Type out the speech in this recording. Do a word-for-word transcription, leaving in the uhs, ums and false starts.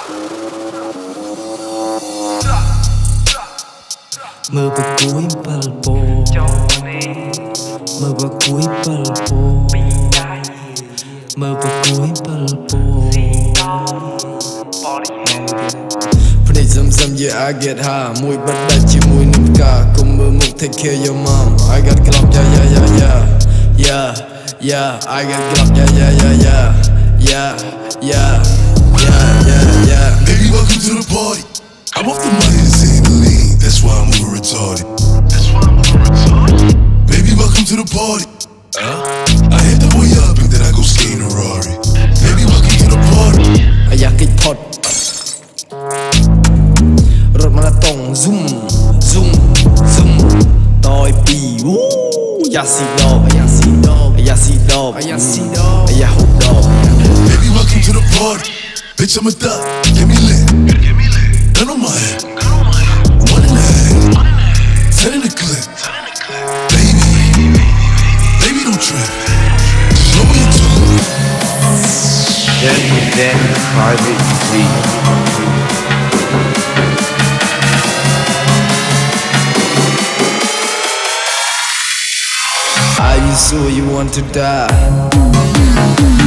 mơ và cuối palpo mơ và cuối palpo mơ và cuối palpo phần này dầm dầm yeah I get high mùi bắt đặt chỉ mùi nâng cả cùng mơ mục take care your mom I got glove yeah yeah yeah yeah yeah yeah I got glove yeah yeah yeah yeah yeah yeah yeah yeah yeah baby welcome to the party I'm off the money to say the lean that's why I'm over retarded that's why I'm over retarded baby welcome to the party uh, I hit the boy up and then I go skate in a Rari baby welcome to the party อยากกินพอดรถมาตรง zoom zoom zoom ต่อยปีวู้อยากสีดอกอยากสีดอกอยากสีดอกอยากสีดอกอยากหุบดอก baby welcome to the party bitch I'm a thug give me lit give me lit gun on my head one in the head ten in the clip baby baby don't trip just lower your tone then then private league Are you sure you want to die?